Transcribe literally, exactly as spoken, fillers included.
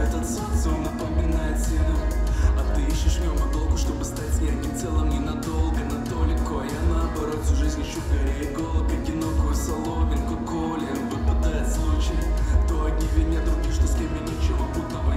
этот социум напоминает сильно. А ты ищешь в нем иголку, чтобы стать с ней одним целым ненадолго, на толико. Я наоборот всю жизнь ищу горе иголок, одинокую соломинку колем. Выпадает случай, то одни винят других, что с кем я ничего путного